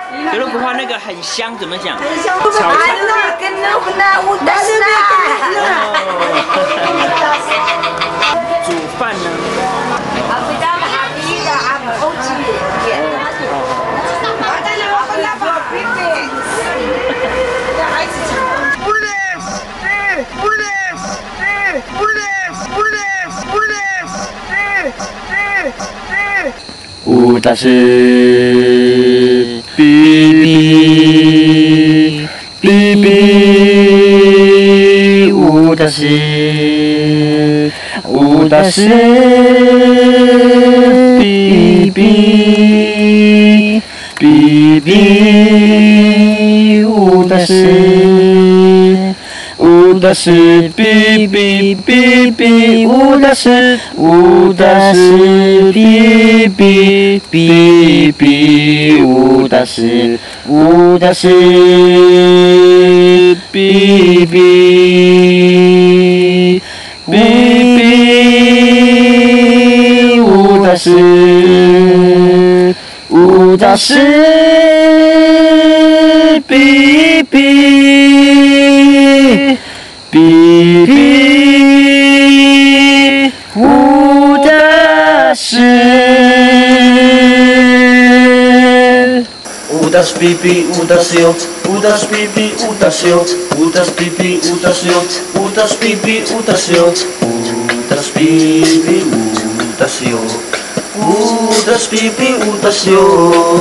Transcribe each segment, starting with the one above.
德鲁古话那个很香，怎么讲？ 很香， 炒菜。煮饭呢？ 乌达是比比乌达是比比乌达是。乌达是比比比比，乌达是比比比比，乌达是比比比比，乌达是比比。比比乌达是，乌达是比比乌达是哟，乌达是比比乌达是哟，乌达是比比乌达是哟，乌达是比比乌达是哟，乌达是比比乌达是哟，乌达是比比乌达是哟，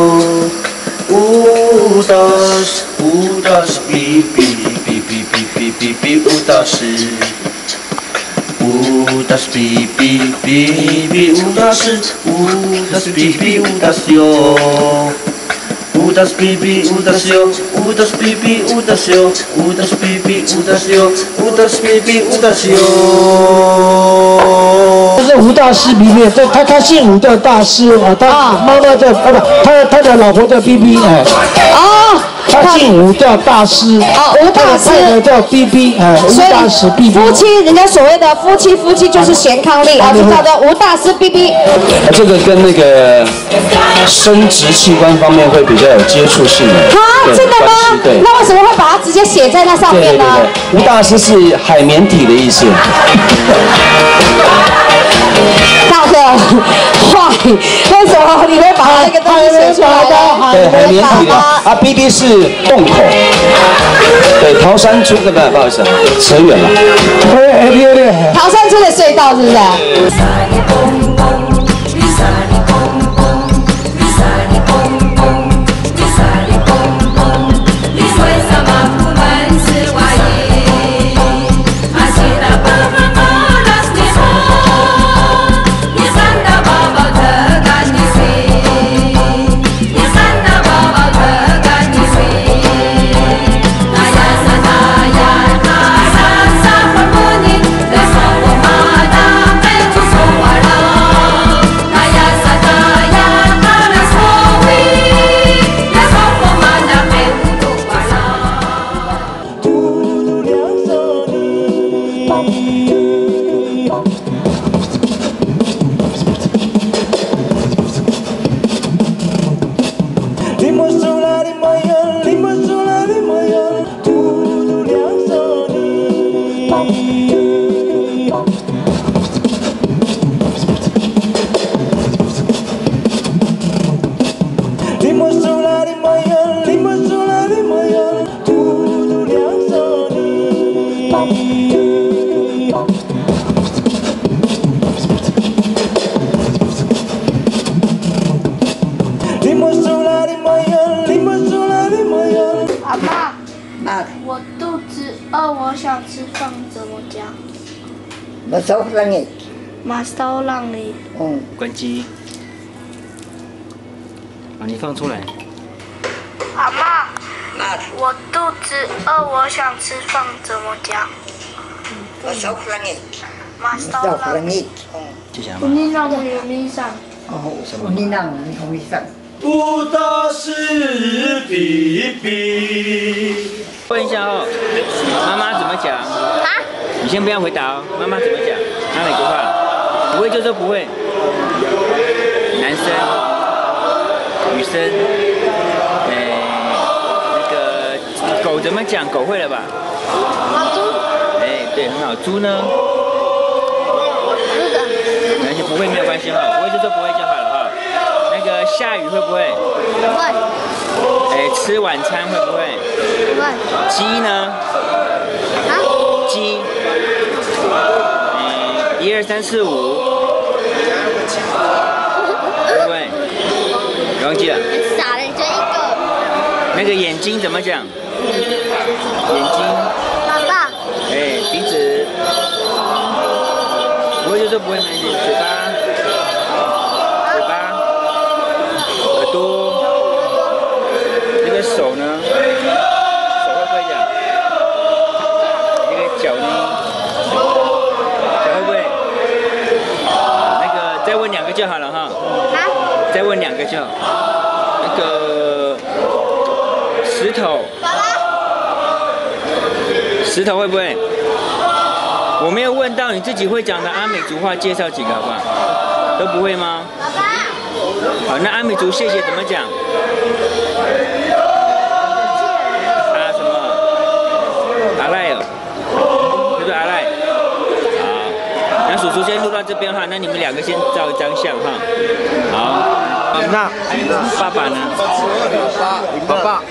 乌达是比比。比比乌达是，乌达是比比比比乌达是，乌达是比比乌达是哟，乌达是比比乌达是哟，乌达是比比乌达是哟，乌达是比比乌达是哟，乌达是比比乌达是哟。 这是吴大师比比，他姓吴叫大师啊，他妈妈叫他的老婆叫 BB 哎。哦。他姓吴叫大师， 吴大师， 太太叫 BB， 吴大师 BB。 夫妻，人家所谓的夫妻就是贤伉俪啊，就叫做吴大师 BB。 这个跟那个生殖器官方面会比较有接触性的。 啊，真的吗？ 对。 那为什么会把它直接写在那上面呢？ 吴大师是海绵体的意思。 大哥，坏，为什么你会把那个东西写出来呢？ 对，海绵体的啊 ，BB 是洞口。对，桃山村的不好意思，扯远了。 桃山村的隧道是不是？ 我肚子饿，我想吃饭，怎么讲？ 马烧让你。 马烧让你。 关机。把你放出来。 阿嬷，我肚子饿，我想吃饭，怎么讲？ 马烧让你。 马烧让你。 就讲。 你让我有迷上。 你让我有迷上。 乌达是比比。 问一下哦，妈妈怎么讲？啊？你先不要回答哦，妈妈怎么讲？哪里句话？不会就说不会。男生、女生， 狗怎么讲？狗会了吧？ 猪。 哎，对，很好。猪呢？没关系，不会没有关系哈，不会就说不会就好了哈。那个下雨会不会？ 不会。 哎，吃晚餐会不会？ 不会。 鸡呢？ 啊？ 鸡。1、2、3、4、5，会不会？忘记了。 傻了，你就一个。 那个眼睛怎么讲？眼睛。 爸爸。 哎，鼻子。不会就说不会没关系。嘴巴。嘴巴。耳朵。那个手呢？手会不会讲？那个脚呢？脚会不会？那个再问2个就好了哈。 啊？ 再问2个就好。那个石头。 爸爸。 石头会不会？我没有问到你自己会讲的阿美族话，介绍几个好不好？都不会吗？ 爸爸。 好，那阿美族谢谢怎么讲？啊什么？阿赖哦，是不是阿赖？好，那叔叔先录到这边哈，那你们2个先照一张相哈。好，那爸爸呢？ 爸爸。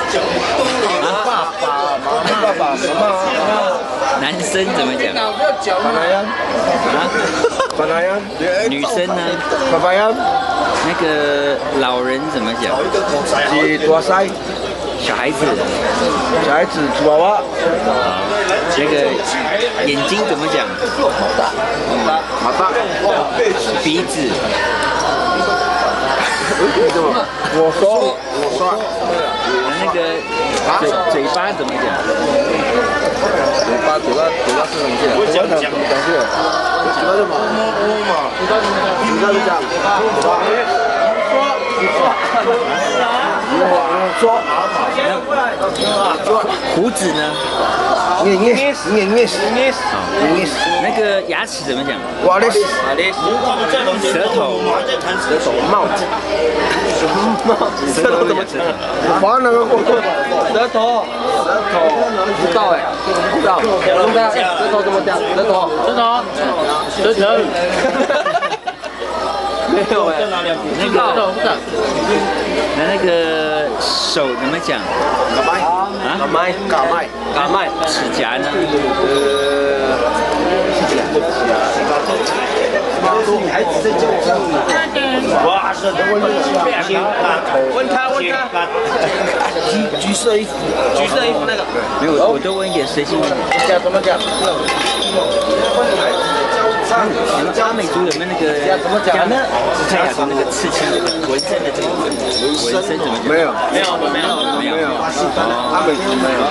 男生怎么讲？女生呢？那个老人怎么讲？小孩子。 吉娃娃。 那个眼睛怎么讲？鼻子。 我说。 那个嘴巴怎么讲？ 嘴巴是什么字？我讲是嘛？ 胡子呢？那个牙齿怎么讲？舌头。 帽子。舌头怎么讲？舌头。不知道哎，不知道。舌头怎么讲？舌头。没有哎， 那个手怎么讲？ 嘎麦。 指甲呢？ 女孩子在教哇，问他。橘色衣服那个。 没有，我都问一点随性一点。 怎么讲？ 你们阿美族有没有那个讲呢？看亚洲那个刺青纹身的这个纹身怎么讲？ 没有。 阿美族没有。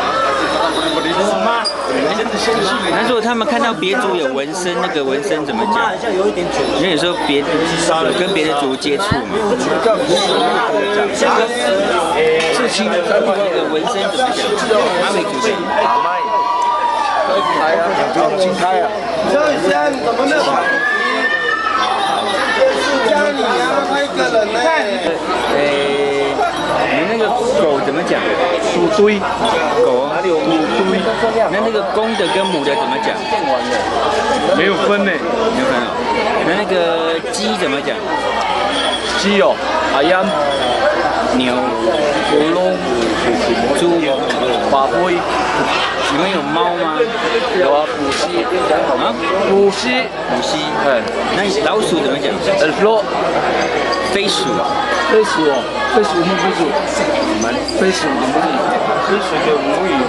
那如果他们看到别族有纹身，那个纹身怎么讲？因为有时候跟别的族接触嘛。刺青那个纹身怎么讲？阿美族的。 金开啊！怎么没有？家里啊，他一个人呢。 你那个狗怎么讲？ 属堆。 狗哪里有母堆？那个公的跟母的怎么讲？ 没有分呢。 没有分哦。那个鸡怎么讲？ 鸡哦，阿羊。 牛。 龙。 猪。 马龟。 你们有猫吗？ 有啊，母鸡。 啊？ 母鸡。 哎，那老鼠怎么讲？飞鼠。 飞鼠哦，飞鼠母语。飞鼠的母语。飞鼠的母语。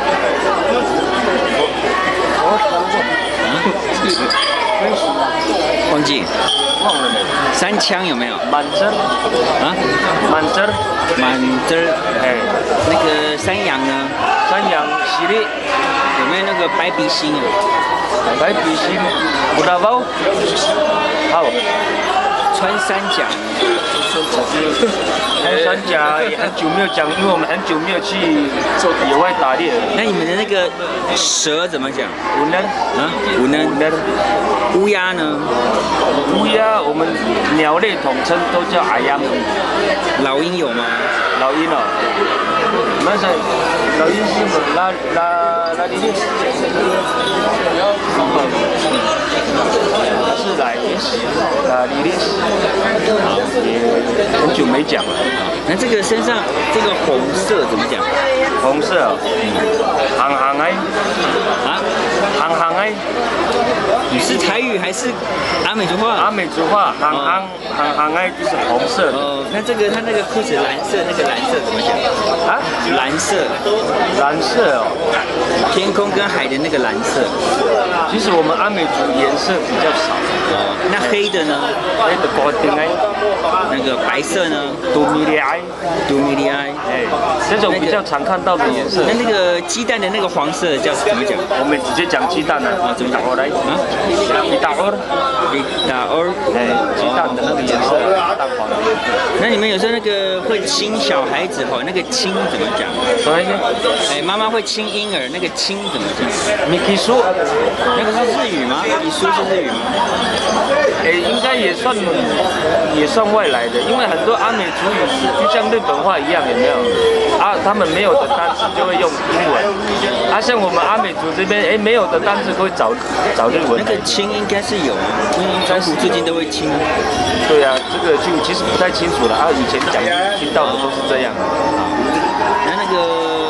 忘记。忘了没？3枪有没有？ 满针。 啊？ 满针。 哎，那个山羊呢？ 山羊犀利。 有没有那个白鼻星啊？ 白鼻星，不大包。好。 穿山甲。 穿山甲也很久没有讲，因为我们很久没有去野外打猎了。 那你们的那个蛇怎么讲？ 乌能啊，乌能。乌鸦呢？ 乌鸦我们鸟类统称都叫阿央。 老鹰有吗？ 老鹰哦，那是老鹰是拉里列，是来里列，也很久没讲了。 那这个身上这个红色怎么讲？ 红色哦，行行哎， 啊， 行行哎。 你是台语还是阿美族话？ 阿美族话，行哎就是红色的。 哦，那这个它那个裤子蓝色，那个蓝色怎么讲？ 啊？ 蓝色。 蓝色哦。 天空跟海的那个蓝色。 其实我们阿美族颜色比较少。 哦，那黑的呢？ 黑的高丁哎。 那个白色呢？ 杜米利埃。 杜米利埃。 哎，这种比较常看到的颜色。 那个鸡蛋的那个黄色叫怎么讲？ 我们直接讲鸡蛋啊，怎么讲？我来啊。一打二，哎，鸡蛋的那个颜色，蛋黄的颜色。 那你们有时候那个会亲小孩子哈，那个亲怎么讲？ 什么意思？ 哎，妈妈会亲婴儿，那个亲怎么讲？ 米基苏， 那个是日语吗？米基苏是日语吗？ 哎，应该也算外来的，因为很多阿美族语是就像日本话一样，有没有？啊，他们没有的单词就会用英文。啊，像我们阿美族这边，哎，没有的单词会找日文。 那个亲应该是有啊，因为中古最近都会亲。 对啊，这个就其实不太清楚了啊，以前讲听到的都是这样。 那个，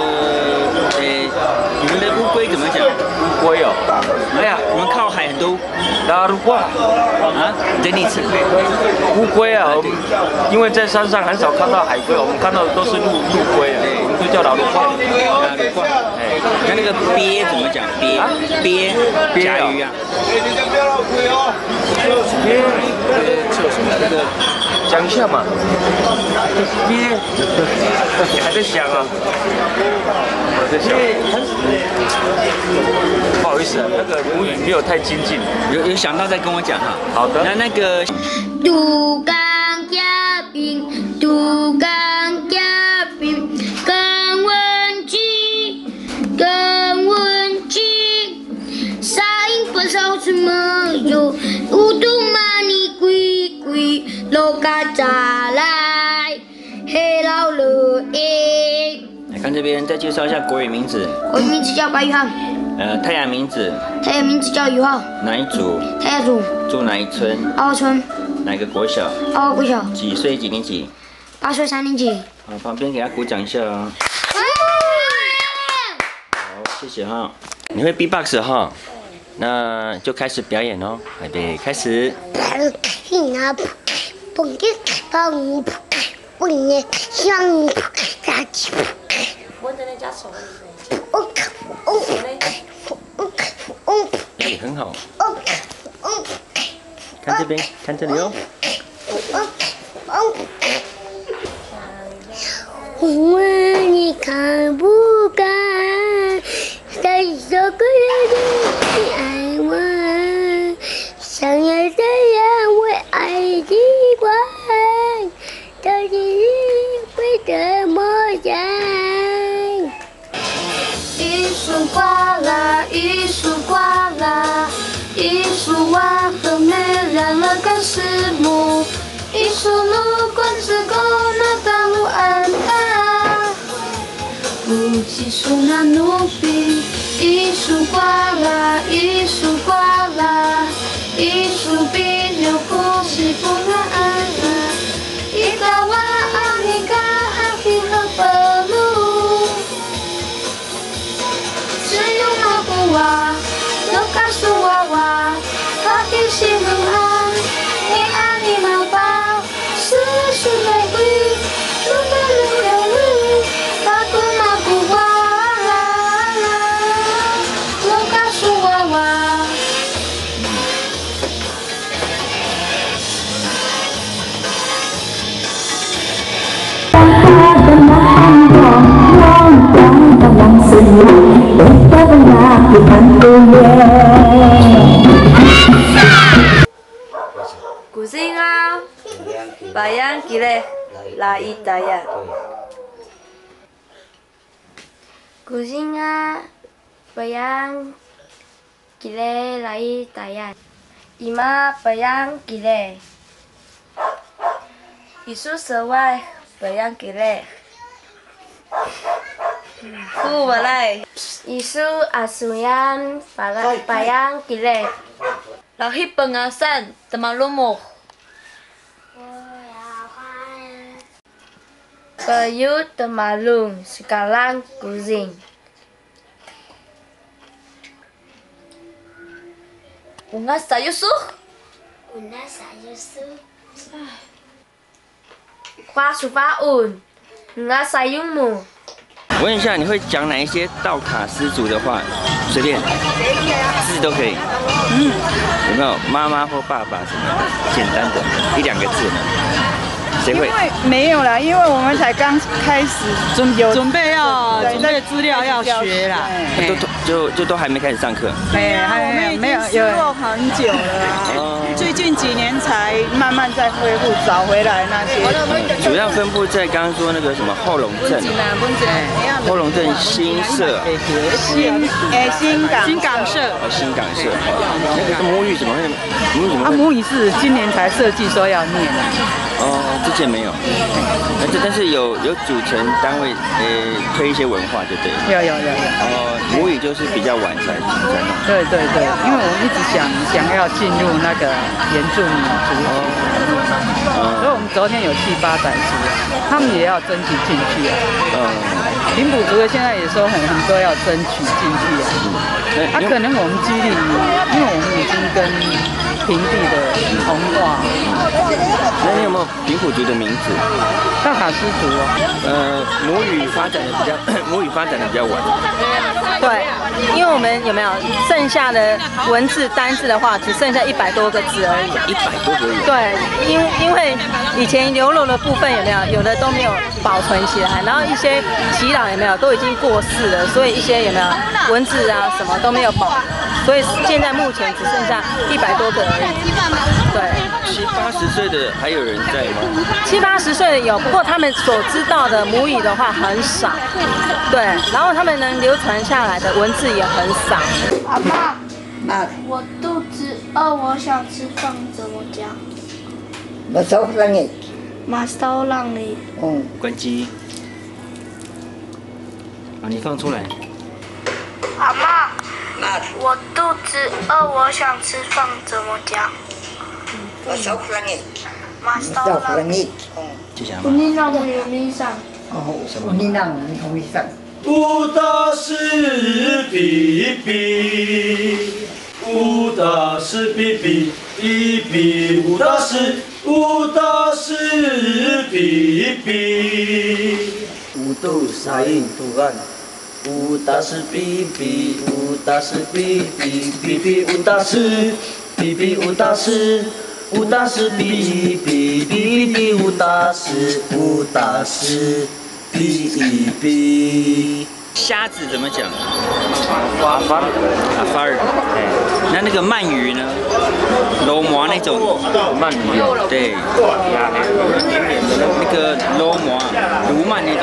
你们的乌龟怎么讲？ 乌龟哦，哎呀， 我们靠海很多。 拉鲁瓜啊，再念一次。 乌龟啊，因为在山上很少看到海龟，我们看到的都是陆龟啊，我们就叫拉鲁瓜。 拉鲁瓜，哎，那个鳖怎么讲？鳖甲鱼啊。 鳖，讲一下嘛。鳖，你还在想啊？我在想。不好意思啊，那个母语没有太精进。 有想到再跟我讲哈。 好的。 那个。 杜江加冰，杜江加冰，更温馨，更温馨。沙鹰不少什么哟？乌杜玛尼贵贵，罗嘎扎来，黑老了诶。 来看这边，再介绍一下国语名字。 我的名字叫白宇航。 太阳名字。 太阳名字叫宇浩。 哪一组？ 太阳组。 住哪一村 2号村。 哪个国小 ？2号国小。 几岁几年级 ？8岁3年级。 好，旁边给他鼓掌一下啊。好，谢谢哈。你会 B-box 哈？那就开始表演哦。预备，开始。也很好。看这边，看这里哦。 我问你看不看？在这个人你爱我，想要这样为爱习惯，到底会怎么样？一束花啦，一束花啦，一束花和美染了干石木，一束路过之后那道路安安，不计数那奴婢，一束花啦，一束花啦，一束比牛呼吸不安，一个娃阿米嘎阿皮和本路，只有那个娃，都告诉娃娃，他的心很安，你爱你妈妈，是玫瑰，路的路的路，他跟那个娃啦，都告诉娃娃。 伊达呀。Kusinga bayang kile lai tayan. Ima bayang kile. Isu sewai bayang kile. Ku balai. Isu asuyan bayang kile. Lahi pengasan temalumuk. Kayu temalung sekarang kucing. Unga sayusu? Unga sayusu.花薯发un. Unga sayungmu. 我问一下，你会讲哪一些道卡斯族的话？随便，字都可以。有没有妈妈或爸爸什么简单的1、2个字呢？谁会？ 因为没有啦，因为我们才刚开始准备资料要学啦， 都还没开始上课。 还没有过很久了啊，最近几年才慢慢在恢复找回来那些。 主要分布在刚刚说那个什么后龙镇，后龙镇新社、 新港社。 新港社。那个母语怎么会？ 母语是今年才设计说要念的。 之前没有，但是有组成单位，推一些文化就对了。 有。 母语就是比较晚才弄。 对，因为我们一直想要进入那个原住民族群，所以我们昨天有去发展出，他们也要争取进去啊。平埔族的现在也说很多要争取进去啊。可能我们几率，因为我们已经跟平地的同化。 那你有没有平埔族的名字？ 道卡斯族哦。 母语发展的比较晚。 对，因为我们有没有剩下的文字单字的话，只剩下100多个字而已。 100多个字。 对，因为以前流落的部分有没有，有的都没有保存起来，然后一些耆老有没有都已经过世了，所以一些有没有文字啊什么都没有保，所以现在目前只剩下100多个而已。对 ，70、80岁的还有人在吗 ？70、80岁的有，不过他们所知道的母语的话很少。对，然后他们能流传下来的文字也很少。 阿妈，我肚子饿，我想吃饭，怎么讲？ 马烧让你。 马烧让你。 关机。你放出来。 阿妈，我肚子饿，我想吃饭，怎么讲？ 马烧让你。 马烧让你。 就想。 你让我有迷上。 你让你有迷上。 乌达是比比，乌达是比比，比乌达是比比。乌都沙印图案，乌达是比比，乌达是比比，比乌达是比乌达是。乌达是比比乌达是比。 虾子怎么讲？阿发尔。那个鳗鱼呢？罗麻那种鳗鱼。 对。那个罗麻、鲈鳗那种。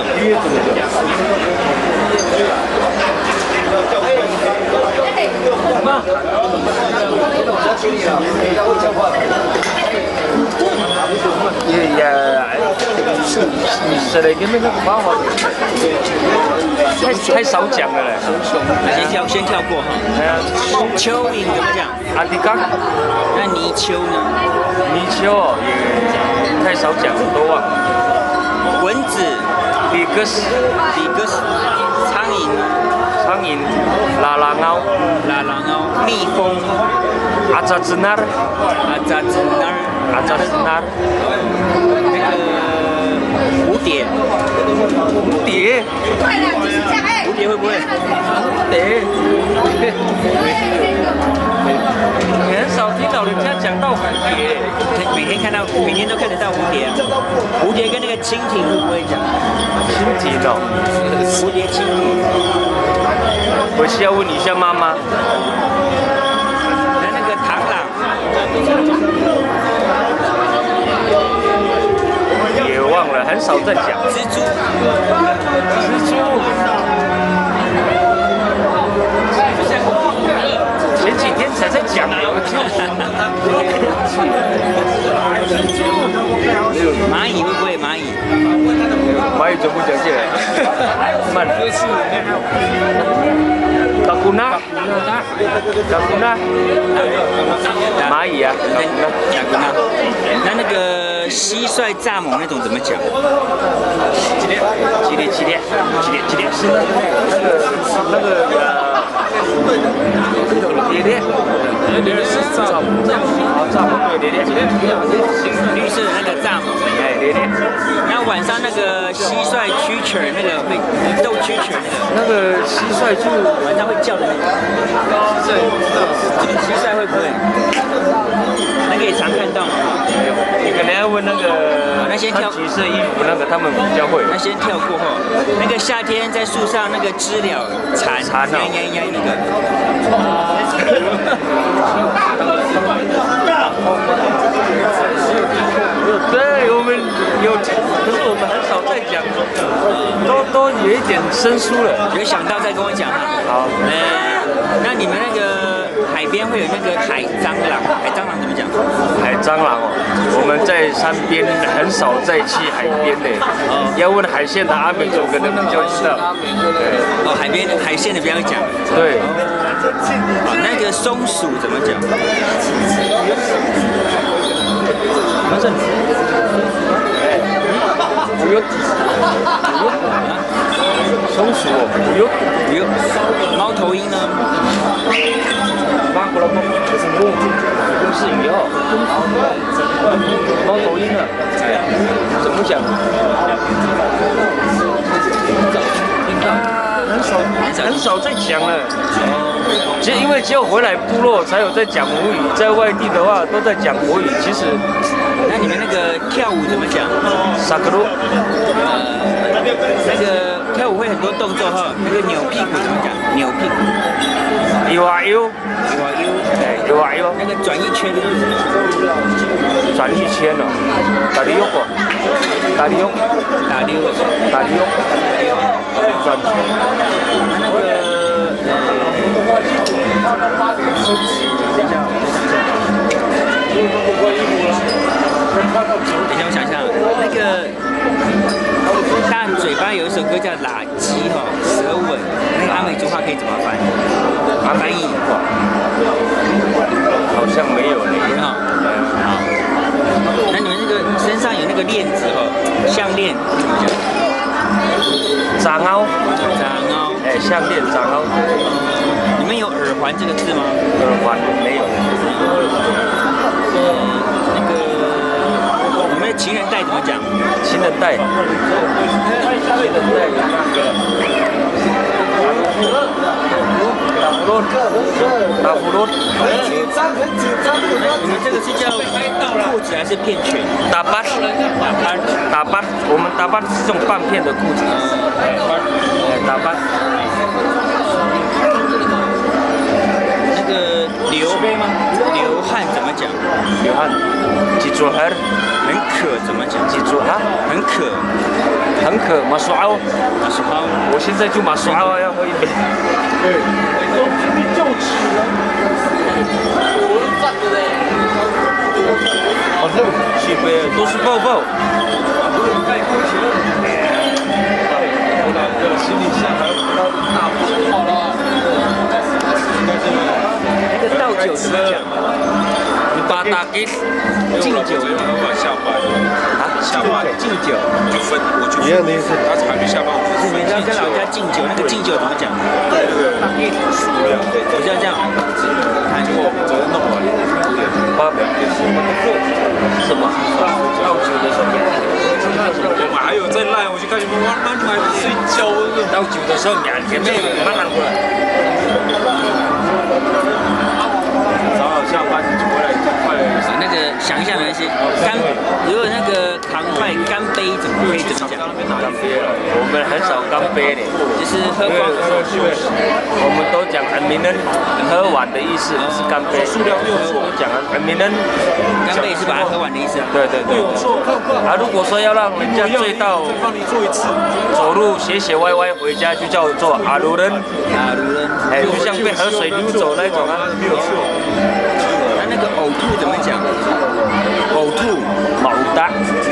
太少讲了嘞。 先跳过哈。蚯蚓怎么讲？ 阿迪刚。 那泥鳅呢？ 泥鳅哦，也太少讲了，都忘了。 蚊子。 比格斯。苍蝇。拉拉猫。 蜜蜂。 阿扎兹纳尔。那个蝴蝶会不会？蝴蝶，你很少听到人家讲到蝴蝶， 每天都看得到蝴蝶。蝴蝶跟那个蜻蜓会不会讲？ 蜻蜓哦， 蝴蝶、蜻蜓。 回去要问一下妈妈。 那个螳螂。 也忘了。 很少在讲。 蜘蛛， 前几天才在讲有蚂蚁会不会蚂蚁？ 蚂蚁就不讲解了，慢。嘎古纳，蚂蚁啊， 甲骨纳。那个蟋蟀蚱蜢那种怎么讲？ 激烈是那个烈是蚱蜢，对烈， 绿色的那个蚱蜢， 哎烈。 然后晚上那个蟋蟀蛐蛐那个会斗蛐蛐那个蟋蟀就晚上会叫的那个，蟋蟀会不会？那个也常看到嘛。 你可能要问那个那先跳橘色衣服那个，他们比较会。 那先跳过后，那个夏天在树上那个知了蝉那个。 对，我们有，可是我们很少在讲，都有一点生疏了。 有想到再跟我讲哈。 好。 那你们那个海边会有那个海蟑螂？海蟑螂怎么讲？ 海蟑螂哦，我们在山边很少再去海边的。要问海鲜的阿美族可能比较知道。对。 哦，海边海鲜的比较讲。 对。 好，那个松鼠怎么讲？ 反正。不用。松鼠哦，不用。 猫头鹰呢？ 发过来公是鱼哦，猫头鹰啊，哎，怎么讲？很少在讲了。其实因为只有回来部落才有在讲母语，在外地的话都在讲国语。其实， 那你们那个跳舞怎么讲？ 萨克鲁。 那个跳舞会很多动作哈，那个扭屁股怎么讲？扭屁股。 有啊有。有啊有。 那个转一圈呢？ 转一圈哦，打溜过，打溜，转圈。那个等一下，我想一下，那个大嘴巴有一首歌叫《垃圾》哈，舌吻，那个阿美族话可以怎么翻？翻译好像没有呢哈。好，那你们那个身上有那个链子哈，项链怎么讲？ 长凹，哎，项链长凹。 你们有耳环这个字吗？ 耳环没有。 那个你们的情人带怎么讲？ 情人带。打呼噜。 你们这个是叫裤子还是片裙？ 打斑。我们打斑是这种半片的裤子。打斑。 那个流汗怎么讲？ 流汗。记住汗。 很渴怎么讲？ 记住哈。 很渴。 很渴，马苏奥。 马苏奥。 我现在就马苏奥要喝一杯。去杯都是抱抱。 那个倒酒怎么讲？ 巴达给敬酒下班啊，下班敬酒就分一样的意思，他还没下班。 你们要跟老家敬酒，那个敬酒怎么讲？我是要这样， 昨天弄完， 什么？倒酒的时候， 我们还有在赖，我就看你们玩慢还不睡觉， 倒酒的时候2天没有慢过来。 早早下班就回来。 那个想一下没关系。如果那个扛拜干杯怎么可以怎么讲？ 干杯了，我们很少干杯的， 就是喝光。 我们都讲很明人喝完的意思，不是干杯。都讲很明人干杯是把它喝完的意思。 对。啊，如果说要让人家醉到走路斜斜歪歪回家，就叫做阿鲁人。哎，就像被河水流走那种啊。 那个呕吐怎么讲？呕吐， 毛达。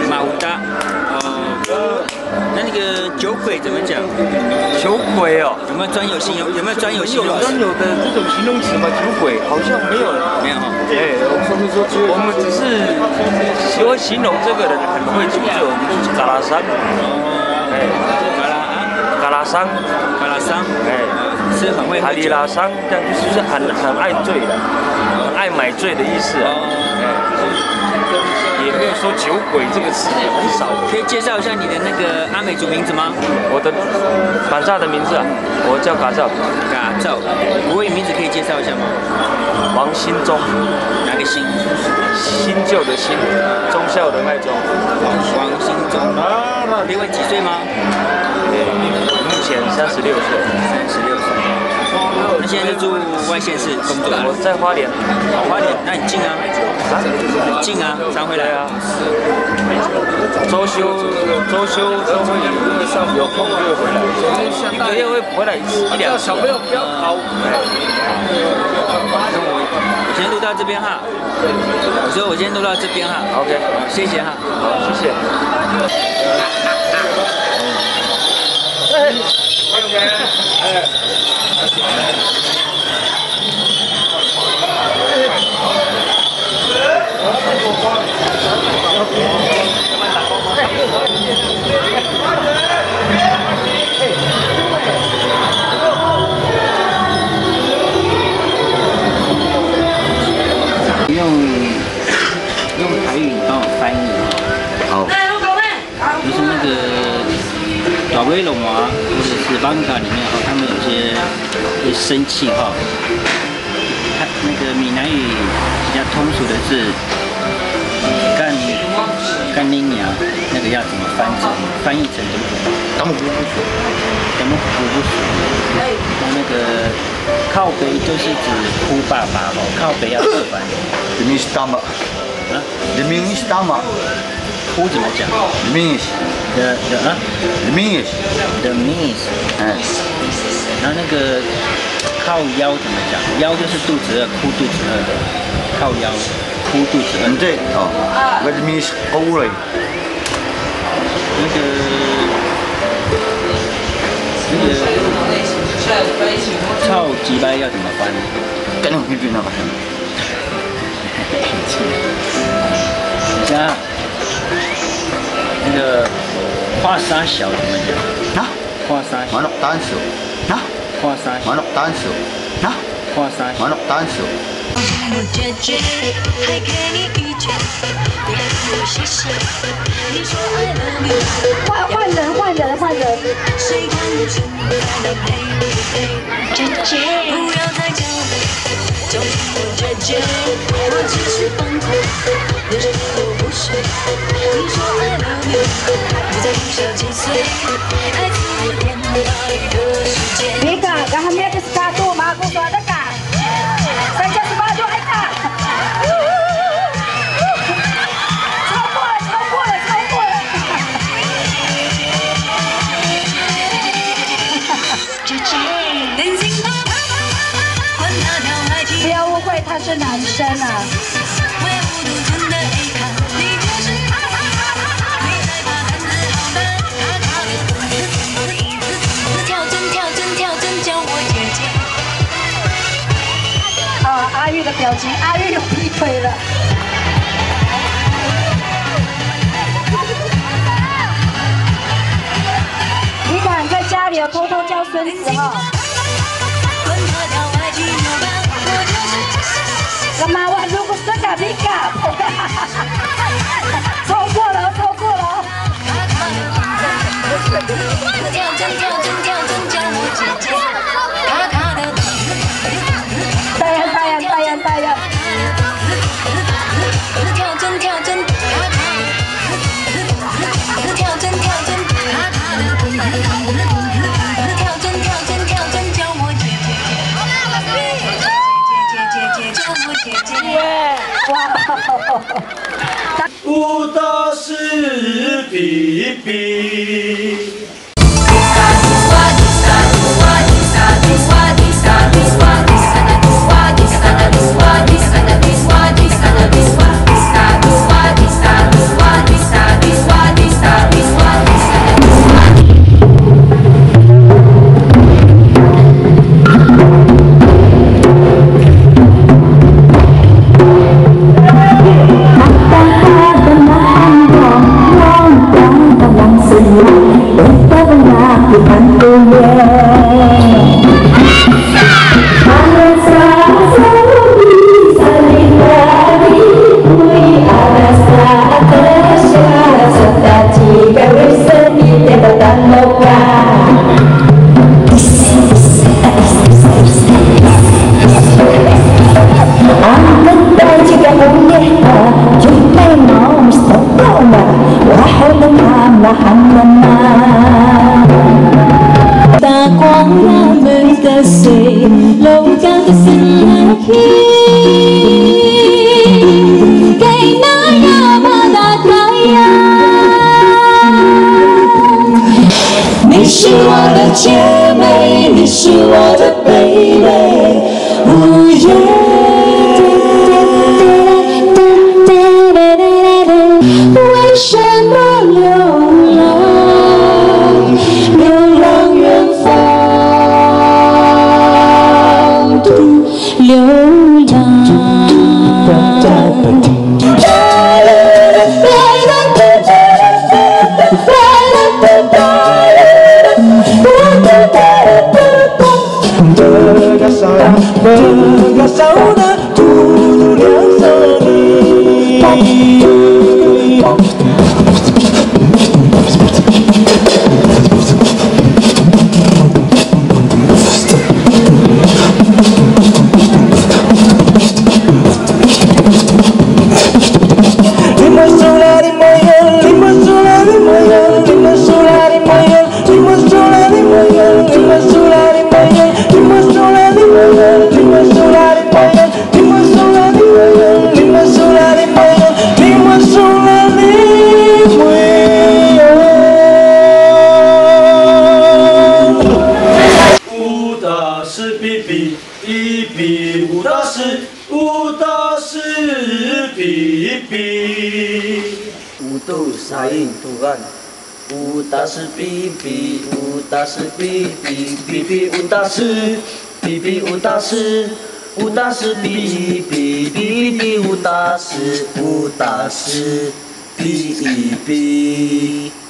那个酒鬼怎么讲？ 酒鬼哦， 有没有专有形容？有没有专有形容？ 专有的这种形容词吗？酒鬼好像没有。 没有哈。 哎，我们只是说形容这个人很会酒，我们就是嘎拉桑。哎，嘎拉桑，哎， 是很会。 哈里拉桑，这样就是很爱醉的，很爱买醉的意思啊。也没有说酒鬼这个词也很少。 可以介绍一下你的那个阿美族名字吗？ 我的板炸的名字啊，我叫嘎照。 国语名字可以介绍一下吗？ 王新忠。 哪个新？ 新旧的新，忠孝的那忠。 王新忠。另外几岁吗？ 目前36岁。 那现在就住外县市工作。 我在花莲。 花莲，那很近啊。很近啊，常回来啊。 周休有空就会回来，一个月会回来1-2次。小朋友不要跑。 我先录到这边哈。我先录到这边哈。 OK， 谢谢哈。 好，谢谢。 用台语帮我翻译哈。好。就是那个大尾龙啊，或者是邦卡里面哈，他们有些会生气哈。他那个闽南语比较通俗的是干你娘，那个要怎么翻译成怎么？怎么不熟？那个靠北就是指哭爸爸哦，靠北要怎么翻？哭怎么讲？The means， 然后那个靠腰怎么讲？腰就是肚子饿，哭肚子饿的，靠腰，哭肚子饿。 对哦，那个 means 哭嘞。 那个操鸡掰要怎么翻？ 跟那个屁屁那个。 等下，那个画沙小怎么讲？ 啊？ 画沙小。 完了，单手。啊？ 画沙小。 完了，单手。啊？ 画沙小。 完了，单手。 换人。姐姐，不要再叫叫我姐姐，我只是放空，人生我不是。你说 I love you， 不再不小几岁，爱自我电脑里的世界。你看，刚才那个是大度吗？我说的干，38就还干。不要误会，他是男生啊。哦，阿玉的表情，阿玉有劈腿了。你敢在家里偷偷叫孙子哈？干嘛？我如果是嘎比嘎，超过了。大呀！ 比比。 你是我的姐妹，你是我的贝贝，无言。为什么流浪，流浪远方，流浪。 Bergasauda tudo Udas pipi, udas pipi, pipi udas, pipi udas, udas pipi, pipi udas, udas pipi.